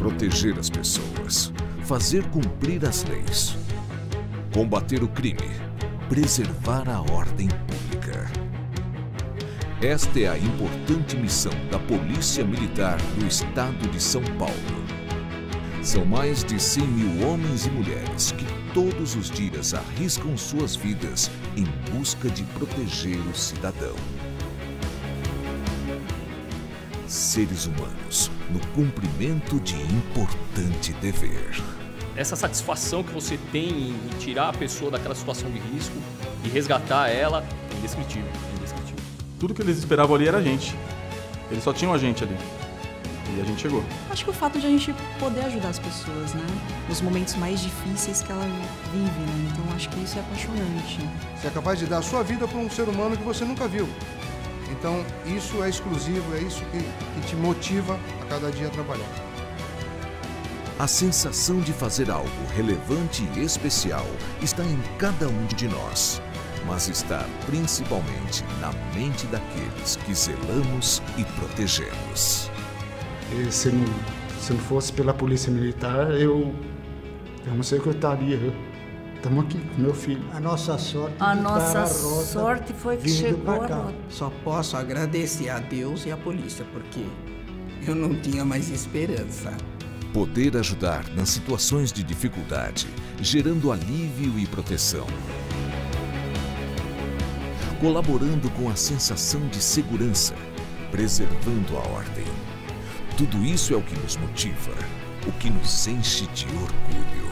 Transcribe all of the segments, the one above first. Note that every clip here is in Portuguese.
proteger as pessoas, fazer cumprir as leis, combater o crime, preservar a ordem pública. Esta é a importante missão da Polícia Militar do Estado de São Paulo. São mais de 100 mil homens e mulheres que todos os dias arriscam suas vidas em busca de proteger o cidadão. Seres humanos no cumprimento de importante dever. Essa satisfação que você tem em tirar a pessoa daquela situação de risco e resgatar ela é indescritível, indescritível. Tudo que eles esperavam ali era a gente. Eles só tinham a gente ali. E a gente chegou. Acho que o fato de a gente poder ajudar as pessoas, né? Nos momentos mais difíceis que ela vive, né? Então acho que isso é apaixonante. Você é capaz de dar a sua vida para um ser humano que você nunca viu. Então isso é exclusivo, é isso que te motiva a cada dia a trabalhar. A sensação de fazer algo relevante e especial está em cada um de nós, mas está principalmente na mente daqueles que zelamos e protegemos. E se não fosse pela Polícia Militar, eu não sei o que eu estaria. Estamos aqui com meu filho. A nossa sorte, foi que chegou a rota. Só posso agradecer a Deus e a polícia, porque eu não tinha mais esperança. Poder ajudar nas situações de dificuldade, gerando alívio e proteção. Colaborando com a sensação de segurança, preservando a ordem. Tudo isso é o que nos motiva, o que nos enche de orgulho.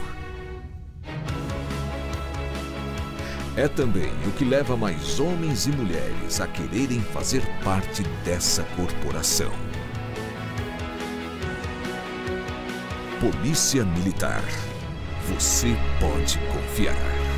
É também o que leva mais homens e mulheres a quererem fazer parte dessa corporação. Polícia Militar. Você pode confiar.